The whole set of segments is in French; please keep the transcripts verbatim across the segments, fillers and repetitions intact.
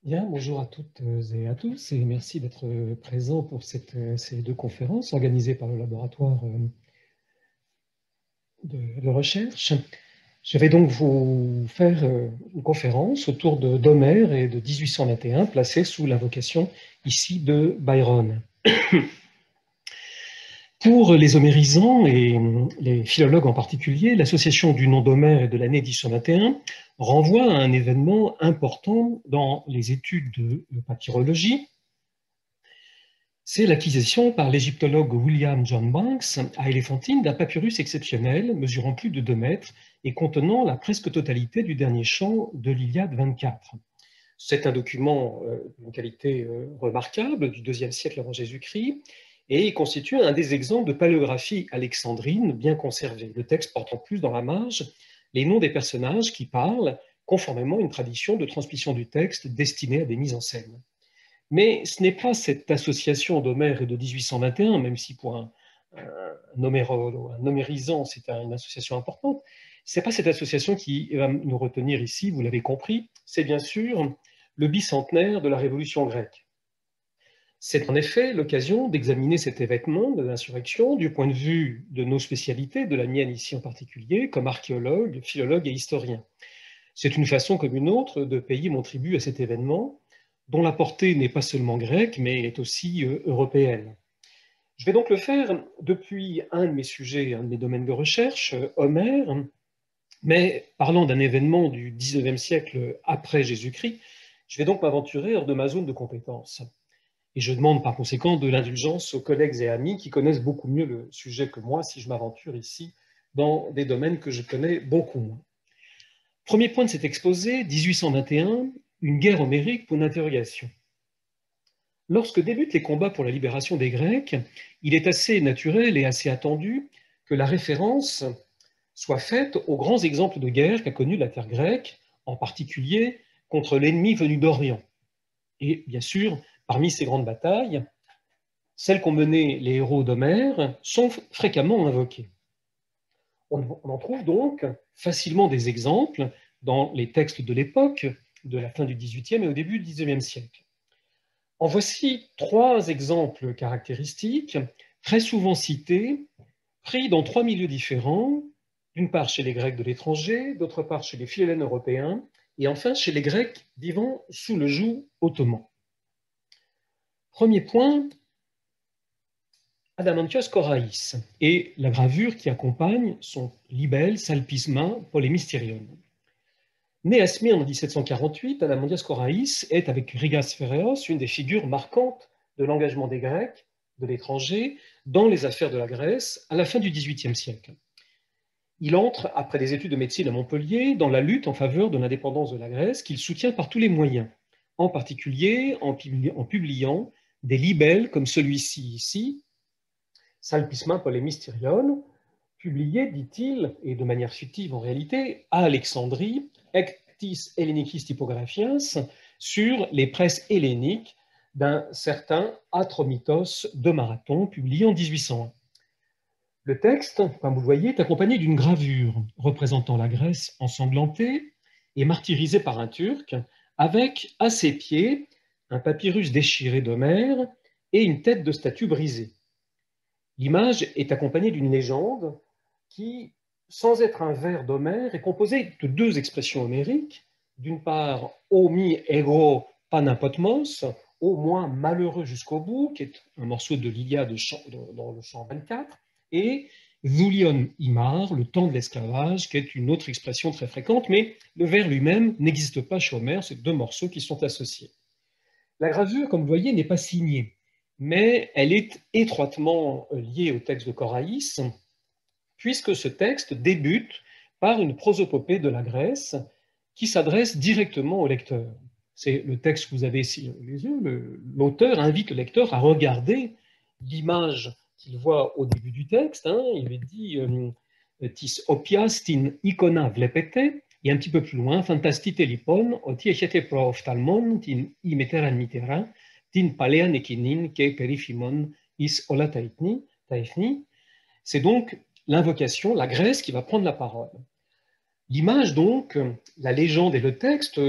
Bien, bonjour à toutes et à tous et merci d'être présents pour cette, ces deux conférences organisées par le laboratoire de, de recherche. Je vais donc vous faire une conférence autour d'Homère et de mille huit cent vingt et un, placée sous l'invocation ici de Byron. Pour les homérisants et les philologues en particulier, l'association du nom d'Homère et de l'année mille huit cent vingt et un renvoie à un événement important dans les études de papyrologie. C'est l'acquisition par l'égyptologue William John Banks à Éléphantine d'un papyrus exceptionnel mesurant plus de deux mètres et contenant la presque totalité du dernier chant de l'Iliade vingt-quatre. C'est un document d'une qualité remarquable du deuxième siècle avant Jésus-Christ et il constitue un des exemples de paléographie alexandrine bien conservée. Le texte porte en plus dans la marge les noms des personnages qui parlent conformément à une tradition de transmission du texte destinée à des mises en scène. Mais ce n'est pas cette association d'Homère et de mille huit cent vingt et un, même si pour un, un, homéro, un homérisant, c'est une association importante, ce n'est pas cette association qui va nous retenir ici, vous l'avez compris, c'est bien sûr le bicentenaire de la Révolution grecque. C'est en effet l'occasion d'examiner cet événement de l'insurrection du point de vue de nos spécialités, de la mienne ici en particulier, comme archéologue, philologue et historien. C'est une façon comme une autre de payer mon tribut à cet événement, dont la portée n'est pas seulement grecque, mais est aussi euh, européenne. Je vais donc le faire depuis un de mes sujets, un de mes domaines de recherche, euh, Homère, mais parlant d'un événement du dix-neuvième siècle après Jésus-Christ, je vais donc m'aventurer hors de ma zone de compétence. Et je demande par conséquent de l'indulgence aux collègues et amis qui connaissent beaucoup mieux le sujet que moi si je m'aventure ici dans des domaines que je connais beaucoup moins. Premier point de cet exposé, mille huit cent vingt et un, une guerre homérique pour une interrogation. Lorsque débutent les combats pour la libération des Grecs, il est assez naturel et assez attendu que la référence soit faite aux grands exemples de guerre qu'a connu la terre grecque, en particulier contre l'ennemi venu d'Orient. Et bien sûr, parmi ces grandes batailles, celles qu'ont menées les héros d'Homère sont fréquemment invoquées. On en trouve donc facilement des exemples dans les textes de l'époque, de la fin du dix-huitième et au début du dix-neuvième siècle. En voici trois exemples caractéristiques, très souvent cités, pris dans trois milieux différents, d'une part chez les Grecs de l'étranger, d'autre part chez les philhellènes européens, et enfin chez les Grecs vivant sous le joug ottoman. Premier point, Adamantios Koraïs et la gravure qui accompagne son libelle Salpisma Polemysterion. Né à Smyrne en mille sept cent quarante-huit, Adamantios Koraïs est, avec Rigas Phéréos, une des figures marquantes de l'engagement des Grecs de l'étranger dans les affaires de la Grèce à la fin du dix-huitième siècle. Il entre, après des études de médecine à Montpellier, dans la lutte en faveur de l'indépendance de la Grèce qu'il soutient par tous les moyens, en particulier en, publi en publiant des libelles comme celui-ci ici, Salpisma Polemysterion, publié, dit-il, et de manière fictive en réalité, à Alexandrie, Ectis Hellenikis Typographiens, sur les presses helléniques d'un certain Atromitos de Marathon, publié en mille huit cent un. Le texte, comme vous le voyez, est accompagné d'une gravure représentant la Grèce ensanglantée et martyrisée par un Turc, avec à ses pieds un papyrus déchiré d'Homère et une tête de statue brisée. L'image est accompagnée d'une légende qui, sans être un vers d'Homère, est composée de deux expressions homériques. D'une part, Omi ego panapotmos, au moins malheureux jusqu'au bout, qui est un morceau de l'Iliade dans le chant vingt-quatre, et Voulion imar, le temps de l'esclavage, qui est une autre expression très fréquente, mais le vers lui-même n'existe pas chez Homère, c'est deux morceaux qui sont associés. La gravure, comme vous voyez, n'est pas signée, mais elle est étroitement liée au texte de Koraïs, puisque ce texte débute par une prosopopée de la Grèce qui s'adresse directement au lecteur. C'est le texte que vous avez ici les yeux. L'auteur invite le lecteur à regarder l'image qu'il voit au début du texte. Hein, il est dit euh, tis opias tin icona vlepete, et un petit peu plus loin, fantastite lipon, oti echete pro ophthalmon, tin imeteran mitera, tin palean ekinin ke perifimon is ola taifni. C'est donc l'invocation, la Grèce qui va prendre la parole. L'image donc, la légende et le texte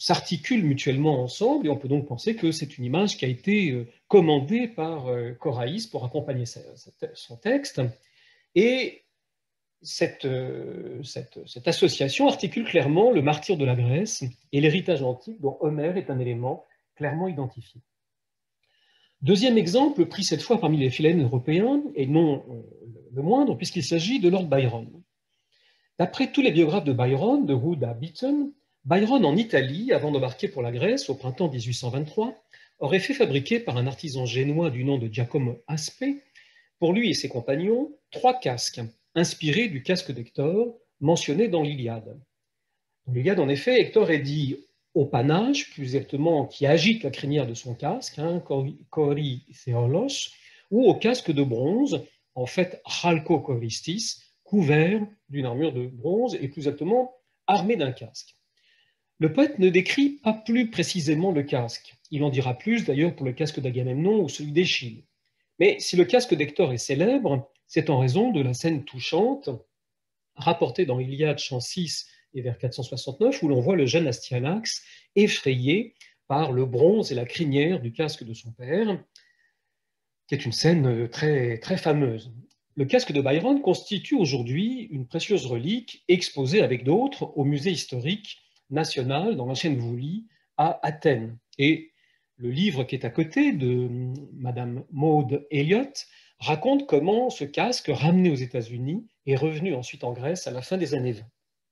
s'articulent mutuellement ensemble, et on peut donc penser que c'est une image qui a été commandée par Coraïs pour accompagner son texte. Et cette, cette, cette association articule clairement le martyre de la Grèce et l'héritage antique dont Homère est un élément clairement identifié. Deuxième exemple, pris cette fois parmi les philhellènes européens, et non le moindre, puisqu'il s'agit de Lord Byron. D'après tous les biographes de Byron, de Wood à Beaton, Byron en Italie, avant d'embarquer pour la Grèce au printemps mille huit cent vingt-trois, aurait fait fabriquer par un artisan génois du nom de Giacomo Aspe, pour lui et ses compagnons, trois casques, inspirés du casque d'Hector, mentionné dans l'Iliade. Dans l'Iliade, en effet, Hector est dit au panache, plus exactement qui agite la crinière de son casque, hein, Kori Theolos, ou au casque de bronze, en fait Chalco Choristis, couvert d'une armure de bronze et plus exactement armé d'un casque. Le poète ne décrit pas plus précisément le casque. Il en dira plus d'ailleurs pour le casque d'Agamemnon ou celui d'Échille. Mais si le casque d'Hector est célèbre, c'est en raison de la scène touchante rapportée dans l'Iliade chant six et vers quatre cent soixante-neuf, où l'on voit le jeune Astyanax effrayé par le bronze et la crinière du casque de son père, qui est une scène très, très fameuse. Le casque de Byron constitue aujourd'hui une précieuse relique exposée avec d'autres au musée historique national dans l'ancienne Voulie à Athènes. Et le livre qui est à côté de Madame Maud Elliott raconte comment ce casque, ramené aux États-Unis, est revenu ensuite en Grèce à la fin des années vingt.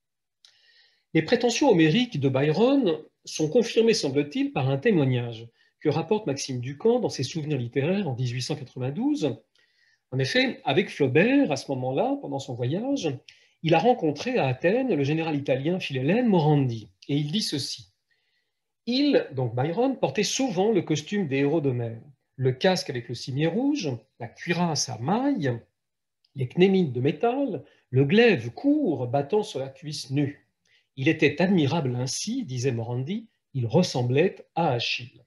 Les prétentions homériques de Byron sont confirmées, semble-t-il, par un témoignage que rapporte Maxime Ducamp dans ses souvenirs littéraires en mille huit cent quatre-vingt-douze. En effet, avec Flaubert, à ce moment-là, pendant son voyage, il a rencontré à Athènes le général italien Philhellène Morandi, et il dit ceci. Il, donc Byron, portait souvent le costume des héros d'Homère, le casque avec le cimier rouge, la cuirasse à mailles, les cnémides de métal, le glaive court battant sur la cuisse nue. Il était admirable ainsi, disait Morandi, il ressemblait à Achille.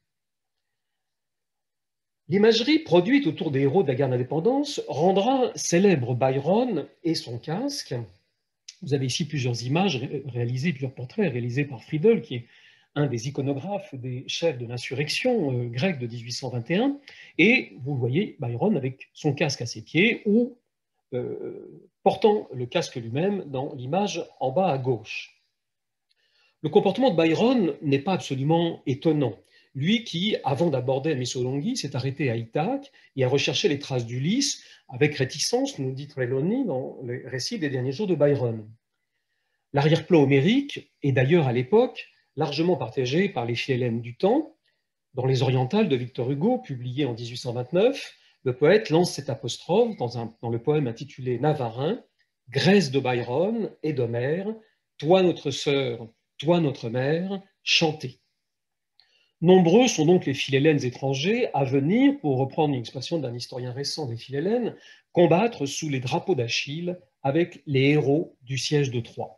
L'imagerie produite autour des héros de la guerre d'indépendance rendra célèbre Byron et son casque. Vous avez ici plusieurs images réalisées, plusieurs portraits réalisés par Friedel, qui est un des iconographes des chefs de l'insurrection euh, grecque de mille huit cent vingt et un. Et vous voyez Byron avec son casque à ses pieds ou euh, portant le casque lui-même dans l'image en bas à gauche. Le comportement de Byron n'est pas absolument étonnant. Lui qui, avant d'aborder la Missolonghi, s'est arrêté à Ithaque et a recherché les traces d'Ulysse avec réticence, nous dit Trelawney dans les récits des derniers jours de Byron. L'arrière-plan homérique est d'ailleurs à l'époque largement partagé par les philhellènes du temps. Dans Les Orientales de Victor Hugo, publié en mille huit cent vingt-neuf, le poète lance cette apostrophe dans, un, dans le poème intitulé Navarin, Grèce de Byron et d'Homère, toi notre sœur, toi notre mère, chantez. Nombreux sont donc les philhellènes étrangers à venir, pour reprendre une expression d'un historien récent des philhellènes, combattre sous les drapeaux d'Achille avec les héros du siège de Troie.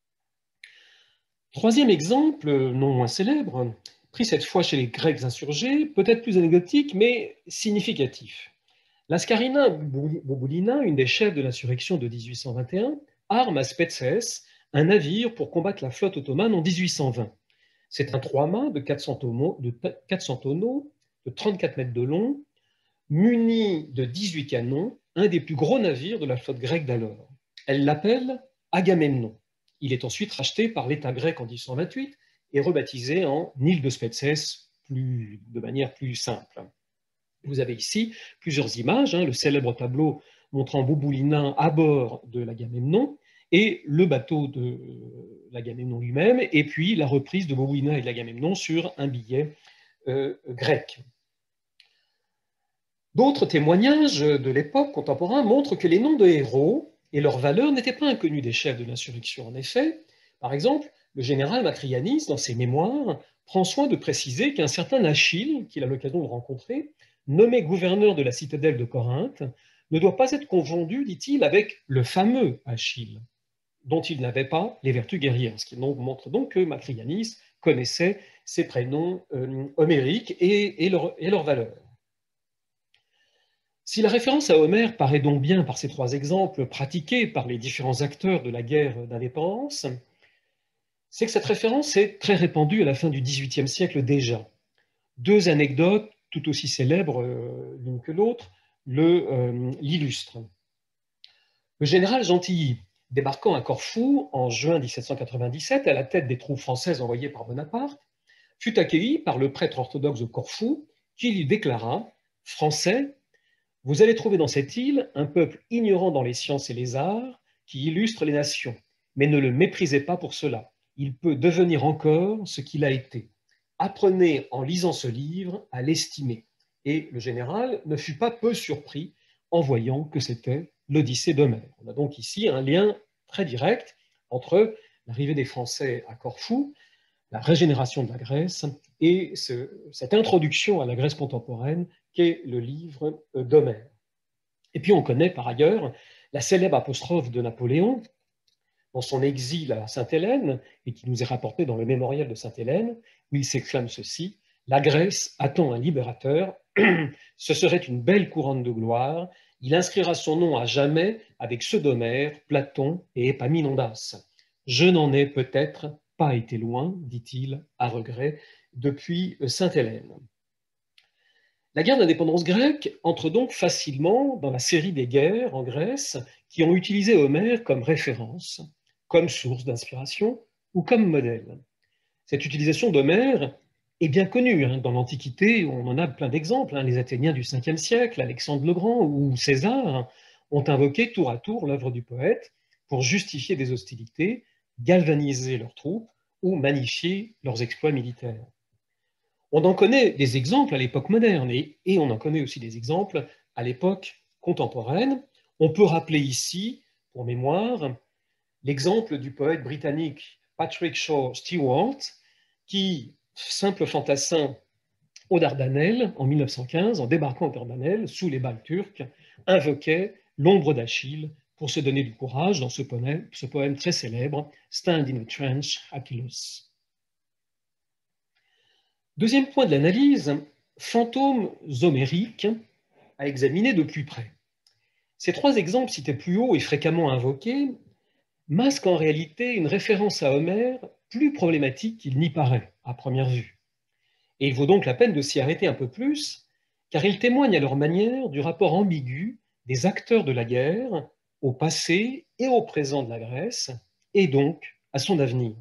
Troisième exemple, non moins célèbre, pris cette fois chez les Grecs insurgés, peut-être plus anecdotique, mais significatif. L'Ascarina Bouboulina, une des chefs de l'insurrection de mille huit cent vingt et un, arme à Spetses un navire pour combattre la flotte ottomane en mille huit cent vingt. C'est un trois-mâts de quatre cents tonneaux, de quatre cents tonneaux, de trente-quatre mètres de long, muni de dix-huit canons, un des plus gros navires de la flotte grecque d'alors. Elle l'appelle Agamemnon. Il est ensuite racheté par l'État grec en mille huit cent vingt-huit et rebaptisé en île de Spetses, plus, de manière plus simple. Vous avez ici plusieurs images, hein, le célèbre tableau montrant Bouboulina à bord de l'Agamemnon et le bateau de l'Agamemnon lui-même, et puis la reprise de Bouboulina et de l'Agamemnon sur un billet euh, grec. D'autres témoignages de l'époque contemporaine montrent que les noms de héros et leurs valeurs n'étaient pas inconnus des chefs de l'insurrection. En effet, par exemple, le général Matrianis, dans ses mémoires, prend soin de préciser qu'un certain Achille, qu'il a l'occasion de rencontrer, nommé gouverneur de la citadelle de Corinthe, ne doit pas être confondu, dit-il, avec le fameux Achille, dont il n'avait pas les vertus guerrières, ce qui montre donc que Matrianis connaissait ces prénoms euh, homériques et, et, leur, et leurs valeurs. Si la référence à Homère paraît donc bien par ces trois exemples pratiqués par les différents acteurs de la guerre d'indépendance, c'est que cette référence est très répandue à la fin du dix-huitième siècle déjà. Deux anecdotes tout aussi célèbres euh, l'une que l'autre l'illustrent. Euh, le général Gentilly, débarquant à Corfou en juin mille sept cent quatre-vingt-dix-sept à la tête des troupes françaises envoyées par Bonaparte, fut accueilli par le prêtre orthodoxe de Corfou qui lui déclara « Français, vous allez trouver dans cette île un peuple ignorant dans les sciences et les arts qui illustre les nations, mais ne le méprisez pas pour cela. Il peut devenir encore ce qu'il a été. Apprenez en lisant ce livre à l'estimer. » Et le général ne fut pas peu surpris en voyant que c'était l'Odyssée d'Homère. On a donc ici un lien très direct entre l'arrivée des Français à Corfou, la régénération de la Grèce et ce, cette introduction à la Grèce contemporaine qu'est le livre d'Homère. Et puis on connaît par ailleurs la célèbre apostrophe de Napoléon dans son exil à Sainte-Hélène, et qui nous est rapportée dans le mémorial de Sainte-Hélène, où il s'exclame ceci: « La Grèce attend un libérateur, ce serait une belle couronne de gloire, il inscrira son nom à jamais avec ceux d'Homère, Platon et Épaminondas. Je n'en ai peut-être pas été loin, dit-il à regret, depuis Sainte-Hélène. » La guerre d'indépendance grecque entre donc facilement dans la série des guerres en Grèce qui ont utilisé Homère comme référence, comme source d'inspiration ou comme modèle. Cette utilisation d'Homère est bien connue. Hein. Dans l'Antiquité, on en a plein d'exemples. Hein. Les Athéniens du cinquième siècle, Alexandre le Grand ou César ont invoqué tour à tour l'œuvre du poète pour justifier des hostilités, galvaniser leurs troupes ou magnifier leurs exploits militaires. On en connaît des exemples à l'époque moderne et, et on en connaît aussi des exemples à l'époque contemporaine. On peut rappeler ici, pour mémoire, l'exemple du poète britannique Patrick Shaw Stewart, qui, simple fantassin aux Dardanelles en mille neuf cent quinze, en débarquant aux Dardanelles sous les balles turques, invoquait l'ombre d'Achille pour se donner du courage dans ce poème, ce poème très célèbre, Stand in a trench, Achilles. Deuxième point de l'analyse, fantômes homériques à examiner de plus près. Ces trois exemples cités plus haut et fréquemment invoqués masquent en réalité une référence à Homère plus problématique qu'il n'y paraît à première vue. Et il vaut donc la peine de s'y arrêter un peu plus, car ils témoignent à leur manière du rapport ambigu des acteurs de la guerre au passé et au présent de la Grèce, et donc à son avenir.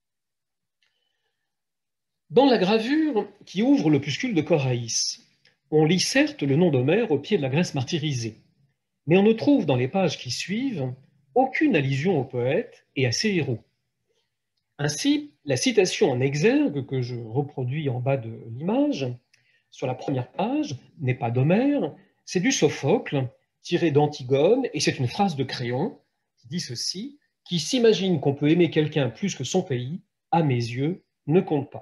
Dans la gravure qui ouvre l'opuscule de Coraïs, on lit certes le nom d'Homère au pied de la Grèce martyrisée, mais on ne trouve dans les pages qui suivent aucune allusion au poète et à ses héros. Ainsi, la citation en exergue que je reproduis en bas de l'image, sur la première page, n'est pas d'Homère, c'est du Sophocle, tiré d'Antigone, et c'est une phrase de Créon qui dit ceci: « Qui s'imagine qu'on peut aimer quelqu'un plus que son pays, à mes yeux, ne compte pas. »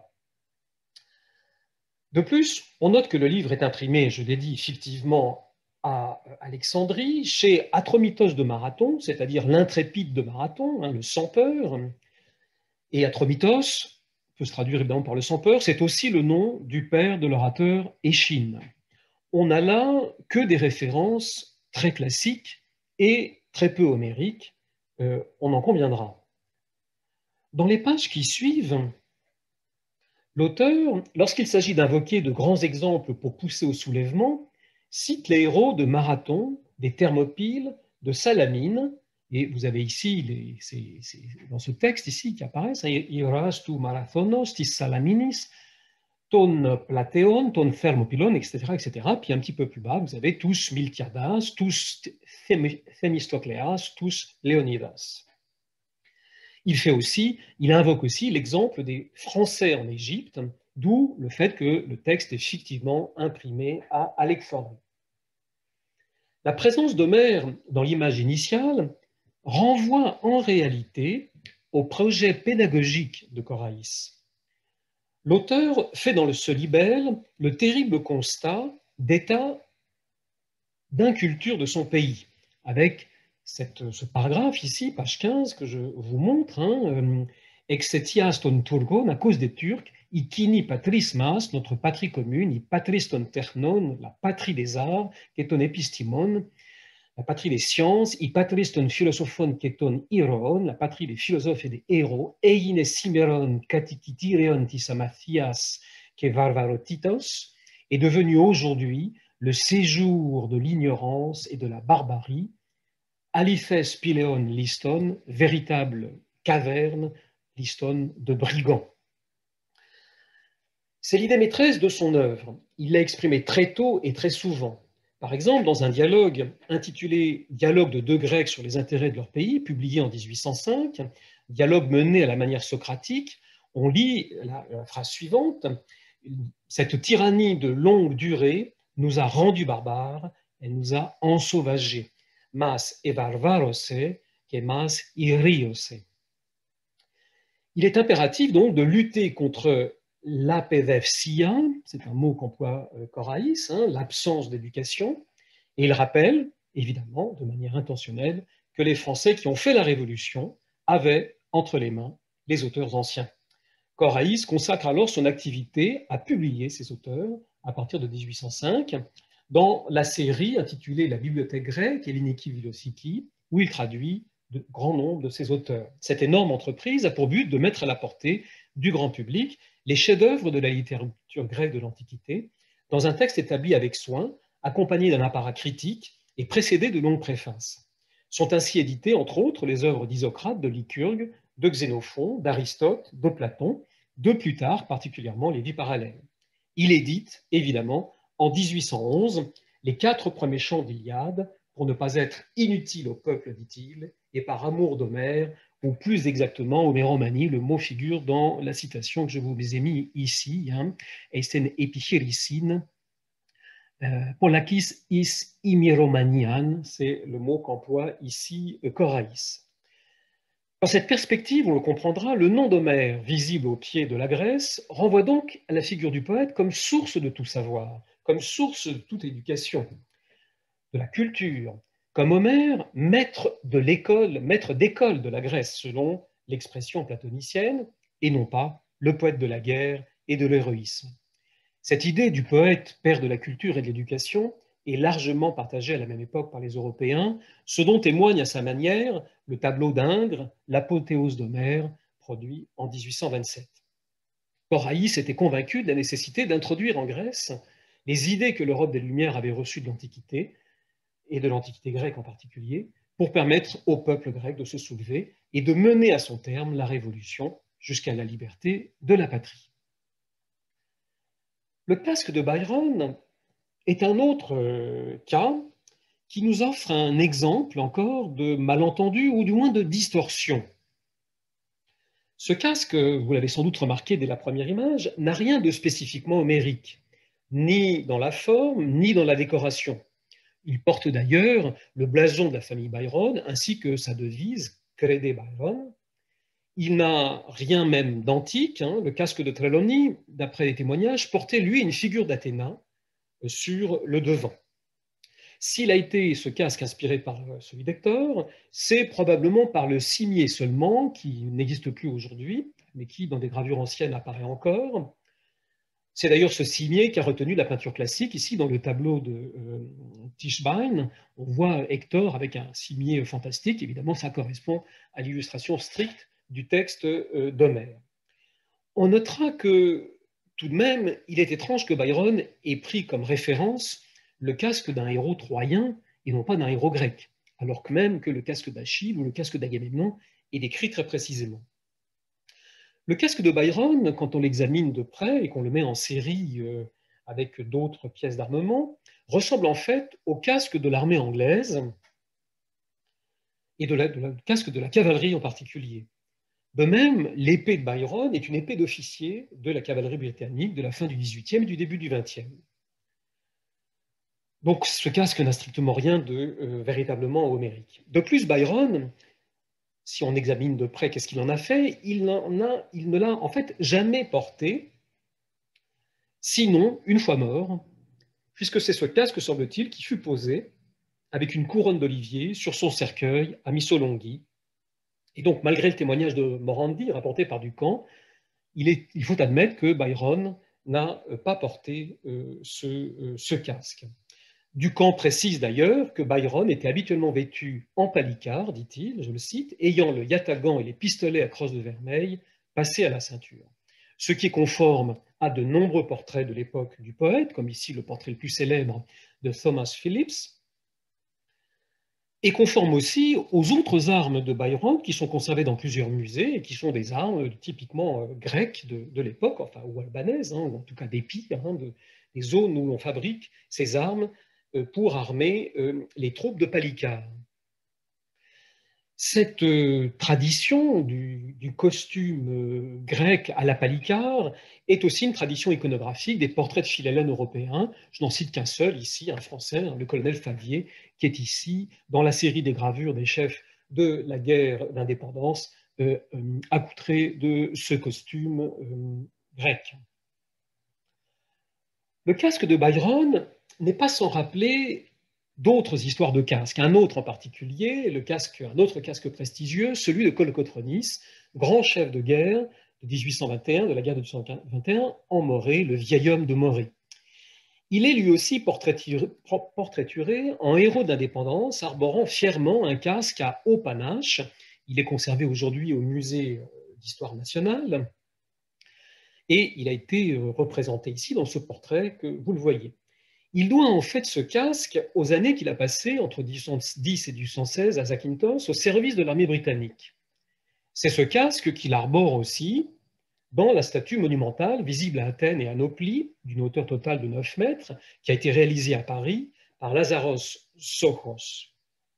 De plus, on note que le livre est imprimé, je l'ai dit, fictivement à Alexandrie, chez Atromitos de Marathon, c'est-à-dire l'intrépide de Marathon, hein, le sans-peur. Et Atromitos peut se traduire évidemment par le sans-peur, c'est aussi le nom du père de l'orateur Échine. On n'a là que des références très classiques et très peu homériques, euh, on en conviendra. Dans les pages qui suivent, l'auteur, lorsqu'il s'agit d'invoquer de grands exemples pour pousser au soulèvement, cite les héros de Marathon, des Thermopyles, de Salamine, et vous avez ici, les, c'est, c'est dans ce texte ici qui apparaissent, Ioras tu Marathonos, tis Salaminis, ton Platéon, ton Thermopylon, et cetera, et cetera. Puis un petit peu plus bas, vous avez tous Miltiadas, tous Themistocléas, tous Léonidas. Il fait aussi, il invoque aussi l'exemple des Français en Égypte, d'où le fait que le texte est fictivement imprimé à Alexandrie. La présence d'Homère dans l'image initiale renvoie en réalité au projet pédagogique de Coraïs. L'auteur fait dans ce libelle le terrible constat d'état d'inculture de son pays, avec Cette, ce paragraphe ici, page quinze, que je vous montre, hein, Exetias ton Turgon, à cause des Turcs, ikini patris mas, notre patrie commune, i patris ton ternon, la patrie des arts, et ton épistimon, la patrie des sciences, i patris ton philosophon keton iron, la patrie des philosophes et des héros, eine simeron katikitirion tis amathias ke varvarotitos, est devenu aujourd'hui le séjour de l'ignorance et de la barbarie, Aliphes Pileon Liston, véritable caverne, Liston de brigands. C'est l'idée maîtresse de son œuvre. Il l'a exprimée très tôt et très souvent. Par exemple, dans un dialogue intitulé « Dialogue de deux Grecs sur les intérêts de leur pays », publié en mille huit cent cinq, dialogue mené à la manière socratique, on lit la, la phrase suivante « Cette tyrannie de longue durée nous a rendus barbares, elle nous a ensauvagés. Mas e barbarose, que mas iriose. » Il est impératif donc de lutter contre l'apédepsia, c'est un mot qu'emploie Coraïs, hein, l'absence d'éducation, et il rappelle, évidemment, de manière intentionnelle, que les Français qui ont fait la Révolution avaient entre les mains les auteurs anciens. Coraïs consacre alors son activité à publier ces auteurs à partir de mille huit cent cinq dans la série intitulée La Bibliothèque grecque et l'Iniki Vilosiki, où il traduit de grand nombre de ces auteurs. Cette énorme entreprise a pour but de mettre à la portée du grand public les chefs-d'œuvre de la littérature grecque de l'Antiquité, dans un texte établi avec soin, accompagné d'un apparat critique et précédé de longues préfaces. Sont ainsi éditées, entre autres, les œuvres d'Isocrate, de Lycurgue, de Xénophon, d'Aristote, de Platon, de Plutarque, particulièrement les Vies parallèles. Il édite, évidemment, en mille huit cent onze, les quatre premiers chants d'Iliade, pour ne pas être inutile au peuple, dit-il, et par amour d'Homère, ou plus exactement Homéromanie, le mot figure dans la citation que je vous ai mis ici, hein, Esten epichérisin, Polakis is iméromanian, c'est le mot qu'emploie ici Coraïs. Dans cette perspective, on le comprendra, le nom d'Homère, visible au pied de la Grèce, renvoie donc à la figure du poète comme source de tout savoir, comme source de toute éducation, de la culture, comme Homère, maître de l'école, maître d'école de la Grèce, selon l'expression platonicienne, et non pas le poète de la guerre et de l'héroïsme. Cette idée du poète, père de la culture et de l'éducation, est largement partagée à la même époque par les Européens, ce dont témoigne à sa manière le tableau d'Ingres, l'apothéose d'Homère, produit en mille huit cent vingt-sept. Coraïs était convaincu de la nécessité d'introduire en Grèce les idées que l'Europe des Lumières avait reçues de l'Antiquité, et de l'Antiquité grecque en particulier, pour permettre au peuple grec de se soulever et de mener à son terme la révolution jusqu'à la liberté de la patrie. Le casque de Byron est un autre cas qui nous offre un exemple encore de malentendu ou du moins de distorsion. Ce casque, vous l'avez sans doute remarqué dès la première image, n'a rien de spécifiquement homérique, ni dans la forme, ni dans la décoration. Il porte d'ailleurs le blason de la famille Byron ainsi que sa devise, Crede Byron. Il n'a rien même d'antique. Hein. Le casque de Trelawney, d'après les témoignages, portait lui une figure d'Athéna sur le devant. S'il a été ce casque inspiré par celui d'Hector, c'est probablement par le cimier seulement, qui n'existe plus aujourd'hui, mais qui, dans des gravures anciennes, apparaît encore. C'est d'ailleurs ce cimier qui a retenu la peinture classique. Ici, dans le tableau de euh, Tischbein, on voit Hector avec un cimier fantastique. Évidemment, ça correspond à l'illustration stricte du texte euh, d'Homère. On notera que, tout de même, il est étrange que Byron ait pris comme référence le casque d'un héros troyen et non pas d'un héros grec, alors que même que le casque d'Achille ou le casque d'Agamemnon est décrit très précisément. Le casque de Byron, quand on l'examine de près et qu'on le met en série euh, avec d'autres pièces d'armement, ressemble en fait au casque de l'armée anglaise et de la, de la, le casque de la cavalerie en particulier. De même, l'épée de Byron est une épée d'officier de la cavalerie britannique de la fin du dix-huitième et du début du vingtième. Donc ce casque n'a strictement rien de euh, véritablement homérique. De plus, Byron, si on examine de près qu'est-ce qu'il en a fait, il, en a, il ne l'a en fait jamais porté, sinon une fois mort, puisque c'est ce casque, semble-t-il, qui fut posé avec une couronne d'olivier sur son cercueil à Missolonghi. Et donc, malgré le témoignage de Morandi, rapporté par Ducamp, il, est, il faut admettre que Byron n'a pas porté euh, ce, euh, ce casque. Duncan précise d'ailleurs que Byron était habituellement vêtu en palicard, dit-il, je le cite, ayant le yatagan et les pistolets à crosse de vermeil passés à la ceinture. Ce qui est conforme à de nombreux portraits de l'époque du poète, comme ici le portrait le plus célèbre de Thomas Phillips, et conforme aussi aux autres armes de Byron qui sont conservées dans plusieurs musées et qui sont des armes typiquement euh, grecques de, de l'époque, enfin, ou albanaises, hein, ou en tout cas d'épis, hein, de, des zones où l'on fabrique ces armes euh, pour armer euh, les troupes de Palikar. Cette euh, tradition du, du costume euh, grec à la Palikar est aussi une tradition iconographique des portraits de Philhellène européens. Je n'en cite qu'un seul ici, un Français, hein, le colonel Favier, qui est ici dans la série des gravures des chefs de la guerre d'indépendance, euh, euh, accoutré de ce costume euh, grec. Le casque de Byron n'est pas sans rappeler d'autres histoires de casques, un autre en particulier, le casque, un autre casque prestigieux, celui de Kolokotronis, grand chef de guerre de mille huit cent vingt et un, de la guerre de mille huit cent vingt et un, en Morée, le vieil homme de Morée. Il est lui aussi portraituré, portraituré en héros d'indépendance, arborant fièrement un casque à haut panache. Il est conservé aujourd'hui au musée d'histoire nationale et il a été représenté ici dans ce portrait que vous le voyez. Il doit en fait ce casque aux années qu'il a passées entre mille huit cent dix et mille huit cent seize à Zakynthos au service de l'armée britannique. C'est ce casque qu'il arbore aussi dans la statue monumentale visible à Athènes et à Nauplie, d'une hauteur totale de neuf mètres, qui a été réalisée à Paris par Lazaros Sochos.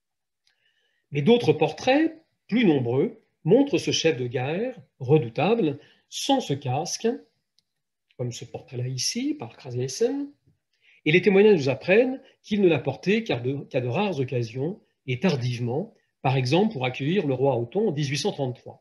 Mais d'autres portraits, plus nombreux, montrent ce chef de guerre redoutable sans ce casque, comme ce portrait-là ici, par Krasniqi. Et les témoignages nous apprennent qu'il ne l'a porté qu'à de, qu'à de rares occasions et tardivement, par exemple pour accueillir le roi Othon en mille huit cent trente-trois.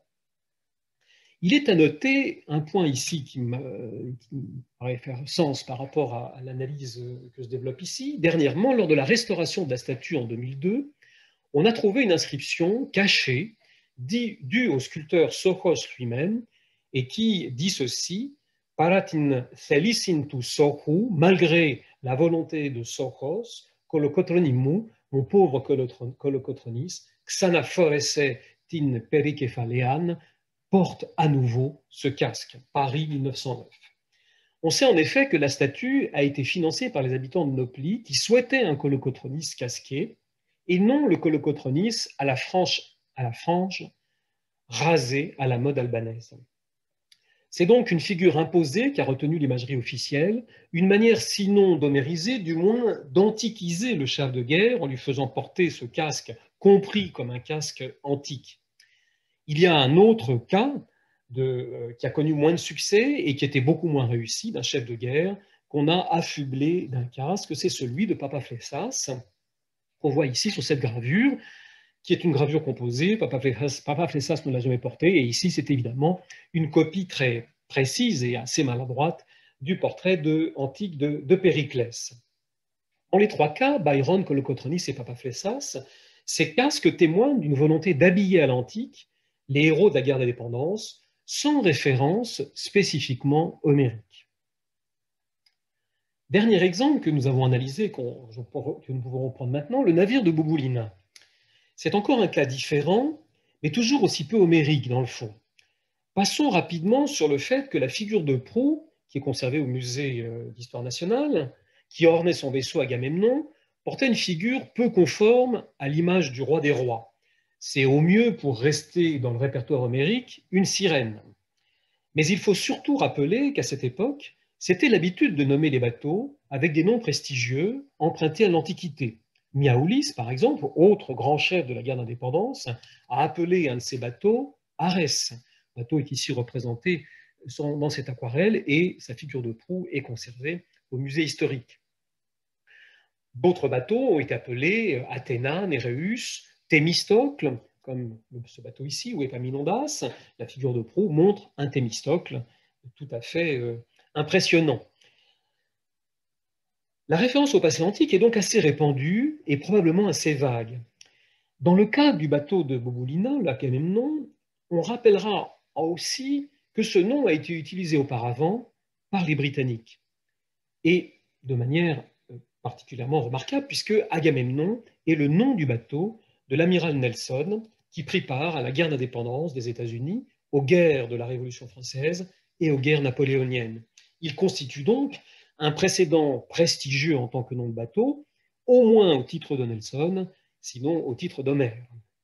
Il est à noter un point ici qui me, qui me paraît faire sens par rapport à, à l'analyse que je développe ici. Dernièrement, lors de la restauration de la statue en deux mille deux, on a trouvé une inscription cachée due au sculpteur Sochos lui-même et qui dit ceci: Paratin thelisintu Sochou, malgré la volonté de Sochos, Kolokotronimu, mon pauvre Kolokotronis, Xanaphorese tin perikefalean, porte à nouveau ce casque. Paris mille neuf cent neuf. On sait en effet que la statue a été financée par les habitants de Nauplie qui souhaitaient un Kolokotronis casqué et non le Kolokotronis à la frange, à la frange rasée à la mode albanaise. C'est donc une figure imposée qui a retenu l'imagerie officielle, une manière sinon d'homériser, du moins d'antiquiser le chef de guerre en lui faisant porter ce casque compris comme un casque antique. Il y a un autre cas de, euh, qui a connu moins de succès et qui était beaucoup moins réussi d'un chef de guerre qu'on a affublé d'un casque, c'est celui de Papaflessas, qu'on voit ici sur cette gravure, qui est une gravure composée. Papaflessas ne l'a jamais porté, et ici c'est évidemment une copie très précise et assez maladroite du portrait de, antique de, de Périclès. Dans les trois cas, Byron, Kolokotronis et Papaflessas, ces casques témoignent d'une volonté d'habiller à l'antique les héros de la guerre d'indépendance, sans référence spécifiquement homérique. Dernier exemple que nous avons analysé, que nous pouvons reprendre maintenant, le navire de Bouboulina. C'est encore un cas différent, mais toujours aussi peu homérique dans le fond. Passons rapidement sur le fait que la figure de proue, qui est conservée au musée d'histoire nationale, qui ornait son vaisseau Agamemnon, portait une figure peu conforme à l'image du roi des rois. C'est au mieux, pour rester dans le répertoire homérique, une sirène. Mais il faut surtout rappeler qu'à cette époque, c'était l'habitude de nommer les bateaux avec des noms prestigieux empruntés à l'Antiquité. Miaoulis, par exemple, autre grand chef de la guerre d'indépendance, a appelé un de ses bateaux Arès. Le bateau est ici représenté dans cette aquarelle et sa figure de proue est conservée au musée historique. D'autres bateaux ont été appelés Athéna, Néréus, Thémistocle, comme ce bateau ici, où Épaminondas. La figure de proue montre un Thémistocle tout à fait euh, impressionnant. La référence au passé antique est donc assez répandue et probablement assez vague. Dans le cas du bateau de Bouboulina, l'Agamemnon, on rappellera aussi que ce nom a été utilisé auparavant par les Britanniques et de manière particulièrement remarquable puisque Agamemnon est le nom du bateau de l'amiral Nelson qui prit part à la guerre d'indépendance des États-Unis, aux guerres de la Révolution française et aux guerres napoléoniennes. Il constitue donc un précédent prestigieux en tant que nom de bateau, au moins au titre de Nelson, sinon au titre d'Homère.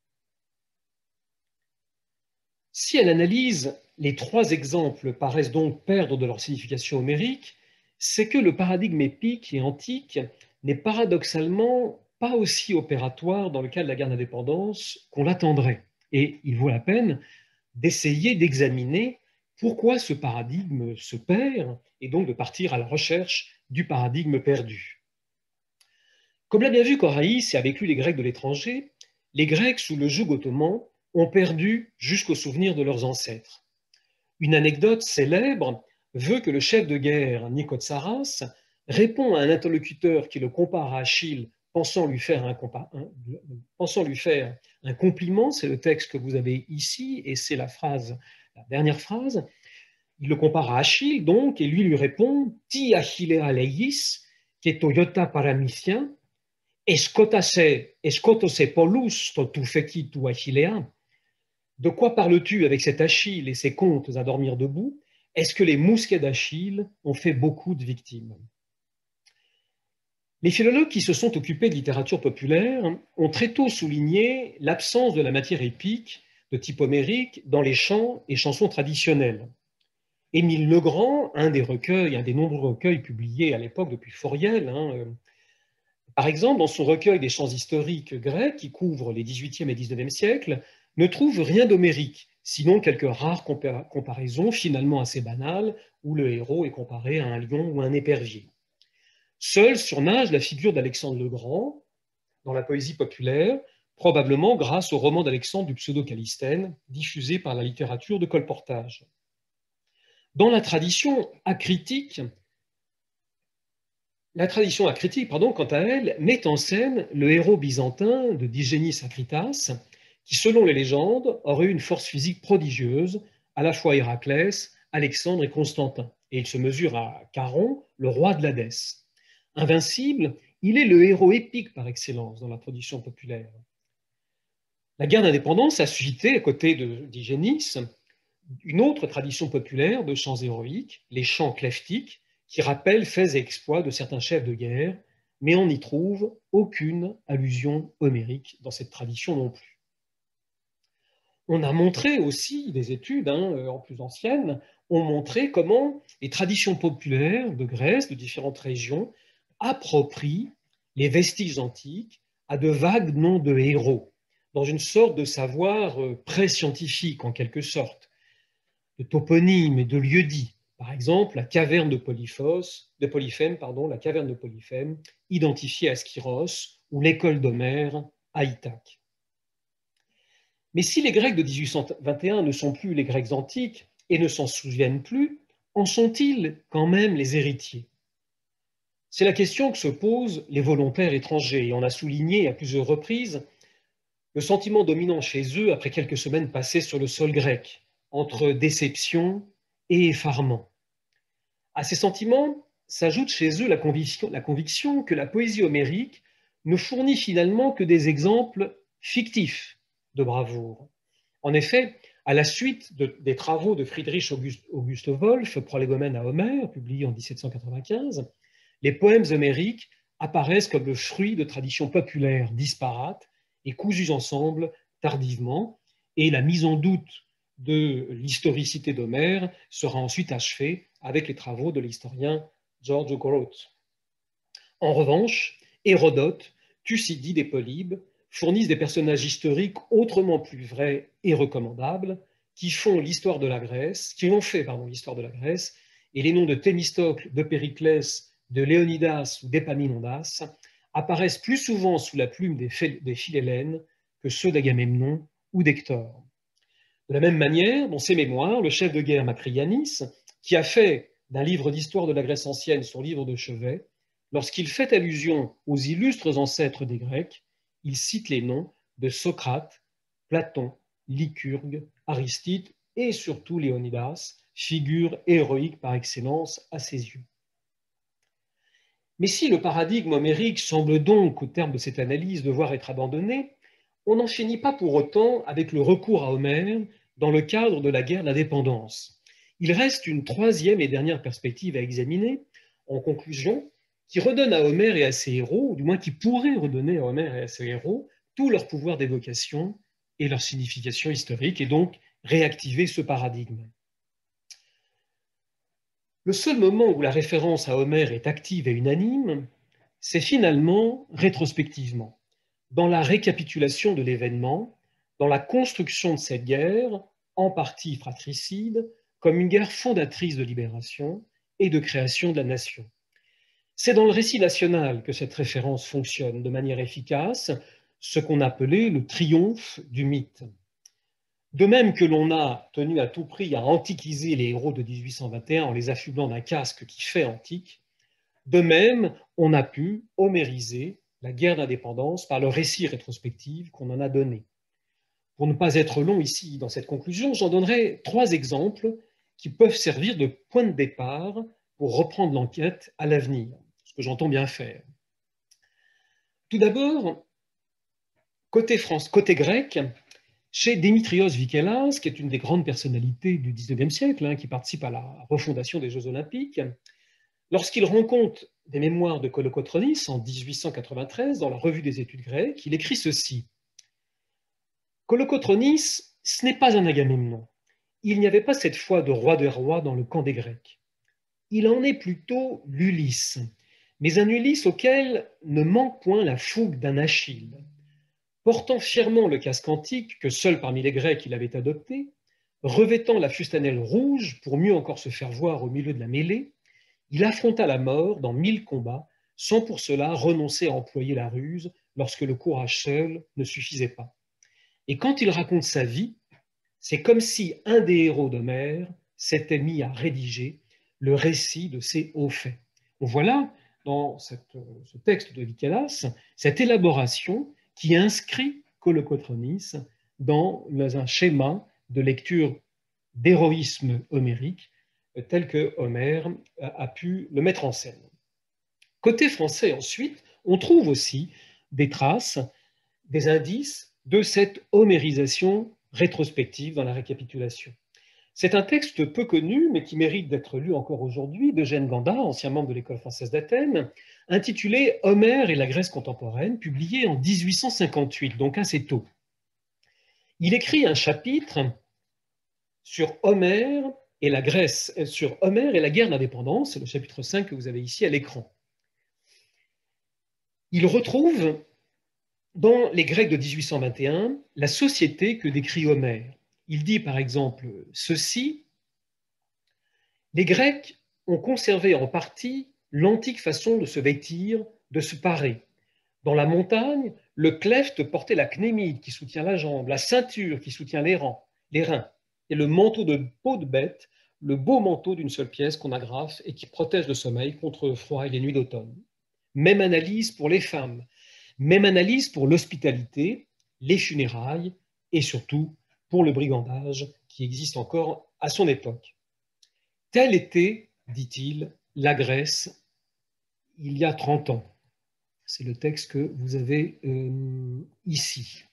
Si elle analyse, les trois exemples paraissent donc perdre de leur signification homérique, c'est que le paradigme épique et antique n'est paradoxalement pas aussi opératoire dans le cas de la guerre d'indépendance qu'on l'attendrait. Et il vaut la peine d'essayer d'examiner pourquoi ce paradigme se perd et donc de partir à la recherche du paradigme perdu. Comme l'a bien vu Coraïs et avec lui les Grecs de l'étranger, les Grecs sous le joug ottoman ont perdu jusqu'au souvenir de leurs ancêtres. Une anecdote célèbre veut que le chef de guerre Nicotsaras répond à un interlocuteur qui le compare à Achille, pensant lui faire un, un, pensant lui faire un compliment, c'est le texte que vous avez ici, et c'est la phrase, la dernière phrase. Il le compare à Achille, donc, et lui lui répond « Ti Achillea leis, que toyota paramithien, escotase, escotose polus to tu feci tu Achillea » De quoi parles-tu avec cet Achille et ses contes à dormir debout? Est-ce que les mousquets d'Achille ont fait beaucoup de victimes? Les philologues qui se sont occupés de littérature populaire ont très tôt souligné l'absence de la matière épique de type homérique dans les chants et chansons traditionnels. Émile Legrand, un des recueils, un des nombreux recueils publiés à l'époque depuis Fauriel, hein, euh, par exemple, dans son recueil des chants historiques grecs qui couvre les dix-huitième et dix-neuvième siècles, ne trouve rien d'homérique, sinon quelques rares compar comparaisons finalement assez banales où le héros est comparé à un lion ou un épervier. Seul surnage la figure d'Alexandre le Grand dans la poésie populaire, probablement grâce au roman d'Alexandre du pseudo-Callisthène, diffusé par la littérature de colportage. Dans la tradition acritique, la tradition acritique, pardon, quant à elle, met en scène le héros byzantin de Digénis Acritas, qui, selon les légendes, aurait eu une force physique prodigieuse, à la fois Héraclès, Alexandre et Constantin. Et il se mesure à Charon, le roi de l'Hadès. Invincible, il est le héros épique par excellence dans la tradition populaire. La guerre d'indépendance a suscité, à côté de Digénis, une autre tradition populaire de chants héroïques, les chants cleftiques, qui rappellent faits et exploits de certains chefs de guerre, mais on n'y trouve aucune allusion homérique dans cette tradition non plus. On a montré aussi, des études hein, en plus anciennes, ont montré comment les traditions populaires de Grèce, de différentes régions, approprient les vestiges antiques à de vagues noms de héros, dans une sorte de savoir pré-scientifique en quelque sorte, de toponymes et de lieux-dits. Par exemple, la caverne de, Polyphos, de Polyphème, pardon, la caverne de Polyphème, identifiée à Skyros, ou l'école d'Homère à Ithaque. Mais si les Grecs de mille huit cent vingt et un ne sont plus les Grecs antiques et ne s'en souviennent plus, en sont-ils quand même les héritiers? C'est la question que se posent les volontaires étrangers, et on a souligné à plusieurs reprises le sentiment dominant chez eux après quelques semaines passées sur le sol grec, entre déception et effarement. À ces sentiments s'ajoute chez eux la conviction, la conviction que la poésie homérique ne fournit finalement que des exemples fictifs de bravoure. En effet, à la suite de, des travaux de Friedrich Auguste, Auguste Wolff, Prolégomène à Homère, publié en mille sept cent quatre-vingt-quinze, les poèmes homériques apparaissent comme le fruit de traditions populaires disparates et cousues ensemble tardivement, et la mise en doute de l'historicité d'Homère sera ensuite achevée avec les travaux de l'historien George Groth. En revanche, Hérodote, Thucydide et Polybe fournissent des personnages historiques autrement plus vrais et recommandables qui font l'histoire de la Grèce, qui ont fait pardon, l'histoire de la Grèce, et les noms de Thémistocle, de Périclès, de Léonidas ou d'Épaminondas apparaissent plus souvent sous la plume des, des Philhellènes que ceux d'Agamemnon ou d'Hector. De la même manière, dans ses mémoires, le chef de guerre Macrianis, qui a fait d'un livre d'histoire de la Grèce ancienne son livre de chevet, lorsqu'il fait allusion aux illustres ancêtres des Grecs, il cite les noms de Socrate, Platon, Lycurgue, Aristide et surtout Léonidas, figure héroïque par excellence à ses yeux. Mais si le paradigme homérique semble donc, au terme de cette analyse, devoir être abandonné, on n'en finit pas pour autant avec le recours à Homère dans le cadre de la guerre d'indépendance. Il reste une troisième et dernière perspective à examiner, en conclusion, qui redonne à Homère et à ses héros, ou du moins qui pourrait redonner à Homère et à ses héros, tout leur pouvoir d'évocation et leur signification historique, et donc réactiver ce paradigme. Le seul moment où la référence à Homère est active et unanime, c'est finalement rétrospectivement, dans la récapitulation de l'événement, dans la construction de cette guerre, en partie fratricide, comme une guerre fondatrice de libération et de création de la nation. C'est dans le récit national que cette référence fonctionne de manière efficace, ce qu'on appelait le triomphe du mythe. De même que l'on a tenu à tout prix à antiquiser les héros de mille huit cent vingt et un en les affublant d'un casque qui fait antique, de même, on a pu homériser la guerre d'indépendance par le récit rétrospectif qu'on en a donné. Pour ne pas être long ici dans cette conclusion, j'en donnerai trois exemples qui peuvent servir de point de départ pour reprendre l'enquête à l'avenir, ce que j'entends bien faire. Tout d'abord, côté France, côté grec, chez Démétrios Vikelas, qui est une des grandes personnalités du dix-neuvième siècle, hein, qui participe à la refondation des Jeux Olympiques, lorsqu'il rend compte des mémoires de Kolokotronis en mille huit cent quatre-vingt-treize dans la Revue des études grecques, il écrit ceci. Kolokotronis, ce n'est pas un Agamemnon. Il n'y avait pas cette fois de roi des rois dans le camp des Grecs. Il en est plutôt l'Ulysse, mais un Ulysse auquel ne manque point la fougue d'un Achille. Portant fièrement le casque antique que seul parmi les Grecs il avait adopté, revêtant la fustanelle rouge pour mieux encore se faire voir au milieu de la mêlée, il affronta la mort dans mille combats, sans pour cela renoncer à employer la ruse lorsque le courage seul ne suffisait pas. Et quand il raconte sa vie, c'est comme si un des héros d'Homère s'était mis à rédiger le récit de ses hauts faits. Donc voilà, dans cette, ce texte de Vikelas, cette élaboration qui inscrit Kolokotronis dans un schéma de lecture d'héroïsme homérique tel que Homère a pu le mettre en scène. Côté français, ensuite, on trouve aussi des traces, des indices de cette homérisation rétrospective dans la récapitulation. C'est un texte peu connu, mais qui mérite d'être lu encore aujourd'hui, d'Eugène Ganda, ancien membre de l'École française d'Athènes, intitulé « Homère et la Grèce contemporaine », publié en mille huit cent cinquante-huit, donc assez tôt. Il écrit un chapitre sur Homère et la Grèce, sur Homère et la guerre d'indépendance, c'est le chapitre cinq que vous avez ici à l'écran. Il retrouve dans les Grecs de mille huit cent vingt et un la société que décrit Homère. Il dit par exemple ceci, « Les Grecs ont conservé en partie l'antique façon de se vêtir, de se parer. Dans la montagne, le clefte portait la cnémide qui soutient la jambe, la ceinture qui soutient les, rangs, les reins, et le manteau de peau de bête, le beau manteau d'une seule pièce qu'on agrafe et qui protège le sommeil contre le froid et les nuits d'automne. Même analyse pour les femmes, même analyse pour l'hospitalité, les funérailles et surtout pour le brigandage qui existe encore à son époque. Telle était, dit-il, la Grèce il y a trente ans. C'est le texte que vous avez euh, ici.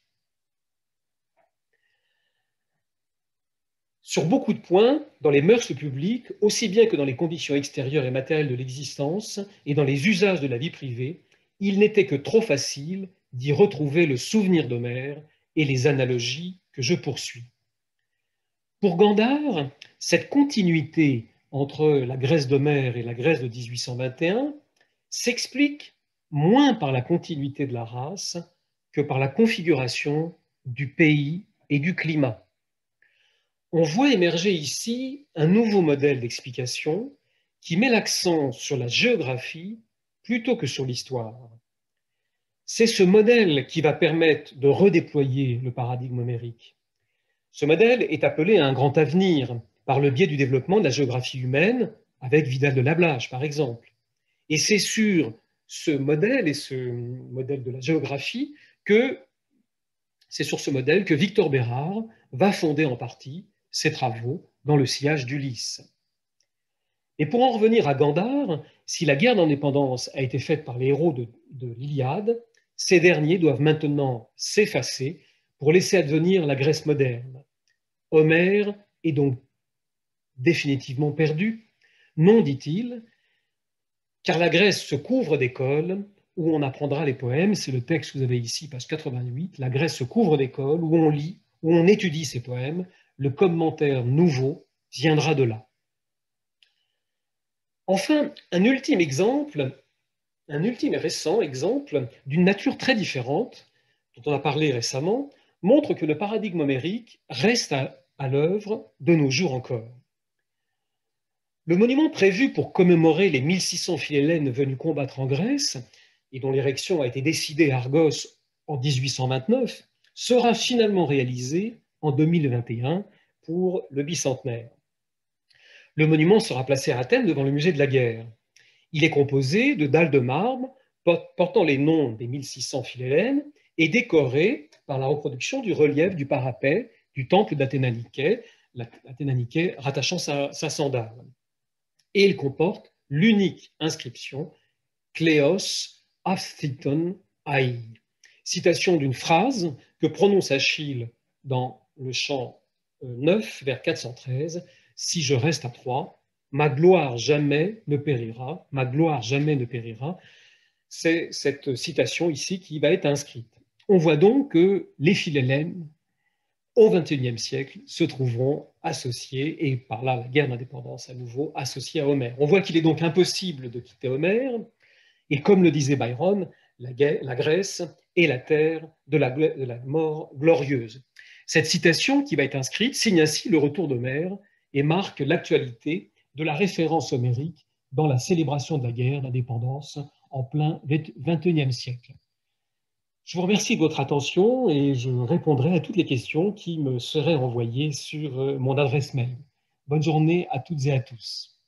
Sur beaucoup de points, dans les mœurs publiques, aussi bien que dans les conditions extérieures et matérielles de l'existence et dans les usages de la vie privée, il n'était que trop facile d'y retrouver le souvenir d'Homère et les analogies que je poursuis. Pour Gandar, cette continuité entre la Grèce d'Homère et la Grèce de mille huit cent vingt et un s'explique moins par la continuité de la race que par la configuration du pays et du climat. On voit émerger ici un nouveau modèle d'explication qui met l'accent sur la géographie plutôt que sur l'histoire. C'est ce modèle qui va permettre de redéployer le paradigme homérique. Ce modèle est appelé à un grand avenir par le biais du développement de la géographie humaine avec Vidal de Lablache, par exemple. Et c'est sur ce modèle et ce modèle de la géographie que c'est sur ce modèle que Victor Bérard va fonder en partie ses travaux dans le sillage d'Ulysse. Et pour en revenir à Gandar, Si la guerre d'indépendance a été faite par les héros de, de l'Iliade, ces derniers doivent maintenant s'effacer pour laisser advenir la Grèce moderne. Homère est donc définitivement perdu. Non, dit-il, car la Grèce se couvre d'écoles où on apprendra les poèmes. C'est le texte que vous avez ici, page quatre-vingt-huit. La Grèce se couvre d'écoles où on lit, où on étudie ces poèmes. Le commentaire nouveau viendra de là. Enfin, un ultime exemple, un ultime et récent exemple d'une nature très différente, dont on a parlé récemment, montre que le paradigme homérique reste à, à l'œuvre de nos jours encore. Le monument prévu pour commémorer les mille six cents Philhellènes venus combattre en Grèce, et dont l'érection a été décidée à Argos en mille huit cent vingt-neuf, sera finalement réalisé en deux mille vingt et un pour le bicentenaire. Le monument sera placé à Athènes devant le musée de la guerre. Il est composé de dalles de marbre portant les noms des mille six cents Philhellènes et décoré par la reproduction du relief du parapet du temple d'Athéna-Niké, l'Athéna-Niké rattachant sa, sa sandale. Et il comporte l'unique inscription « Kleos aphthiton ai », citation d'une phrase que prononce Achille dans le chant neuf vers quatre cent treize, « Si je reste à Troie, ma gloire jamais ne périra, ma gloire jamais ne périra ». C'est cette citation ici qui va être inscrite. On voit donc que les Philhellènes, au vingt et unième siècle, se trouveront associés, et par là la guerre d'indépendance à nouveau, associée à Homère. On voit qu'il est donc impossible de quitter Homère, et comme le disait Byron, la, guerre, la Grèce est la terre de la, de la mort glorieuse. Cette citation qui va être inscrite signe ainsi le retour d'Homère et marque l'actualité de la référence homérique dans la célébration de la guerre d'indépendance en plein vingt et unième siècle. Je vous remercie de votre attention et je répondrai à toutes les questions qui me seraient envoyées sur mon adresse mail. Bonne journée à toutes et à tous.